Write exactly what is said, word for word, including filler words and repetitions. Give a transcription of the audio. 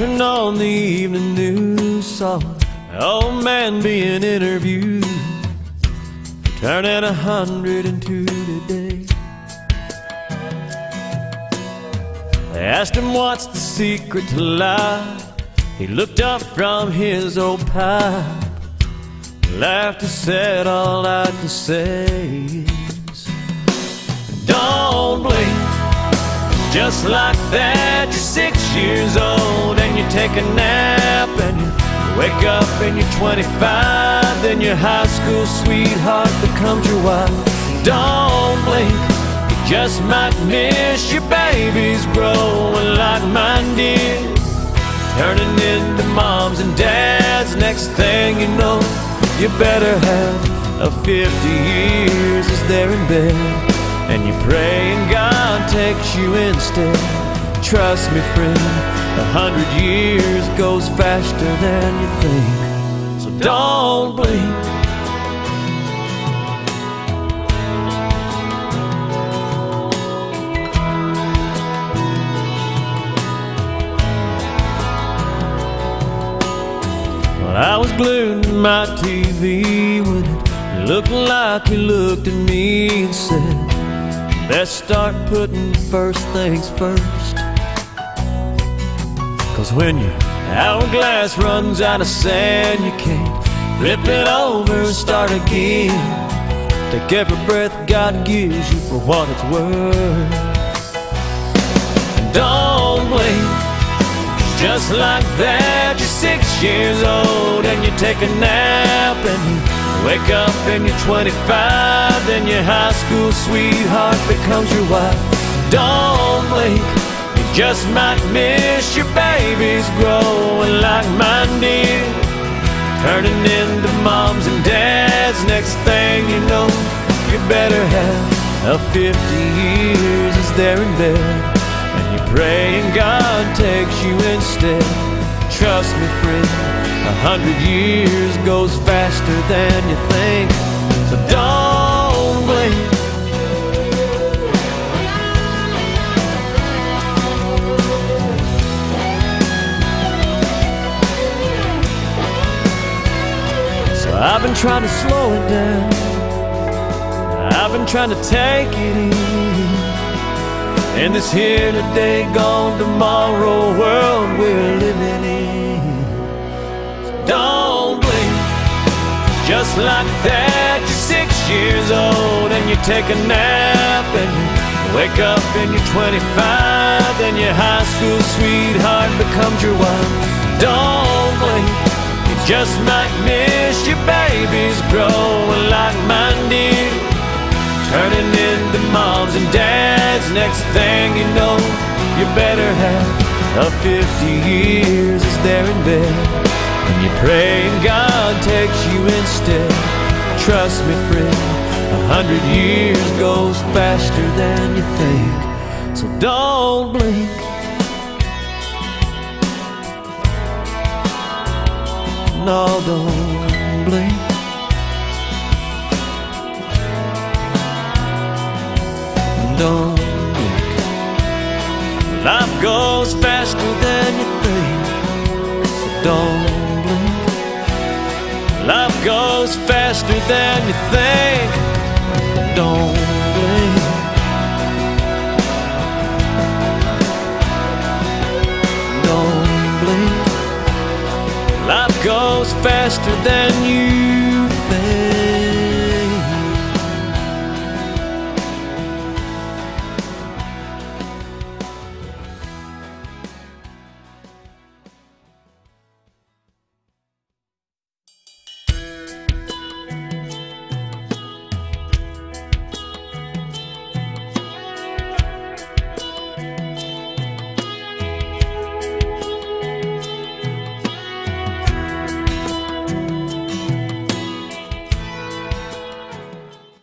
Turned on the evening news, saw an old man being interviewed, turning a hundred and two today. They asked him what's the secret to life. He looked up from his old pipe, laughed and said, all I can say is, don't blink. Just like that, you're six years old and you take a nap, and you wake up and you're twenty-five. Then your high school sweetheart becomes your wife. Don't blink, you just might miss your babies growing like mine did, turning into moms and dads. Next thing you know, you better have a fifty years as they're in bed, and you pray and God takes you instead. Trust me, friend, a hundred years goes faster than you think, so don't blink. Well, I was glued to my T V when it looked like you looked at me and said, best start putting first things first. Cause when your hourglass runs out of sand, you can't flip it over and start again. Take every breath God gives you for what it's worth. Don't blink. Just like that, you're six years old and you take a nap, and you wake up and you're twenty-five. Then your high school sweetheart becomes your wife. Don't blink, you just might miss your babies growing like mine did, turning into moms and dads. Next thing you know, you better have a fifty years as they're in bed, and you pray and God takes you instead. Trust me, friend, a hundred years goes faster than you think, so don't blink. So I've been trying to slow it down, I've been trying to take it easy in this here today, gone tomorrow world we're living in. So don't blink. Just like that, you're six years old and you take a nap, and you wake up and you're twenty-five. Then your high school sweetheart becomes your wife. Don't blink, you just might miss your babies growing like mine did, turning into moms and dads. Next thing you know, you better have a fifty years as they're in bed, and you pray and God takes you instead. Trust me, friend, a hundred years goes faster than you think, so don't blink. No, don't blink. Don't blink. Life goes faster than you think, so don't blink. Life goes faster than you think, so don't blink. Don't blink. Life goes faster than you think.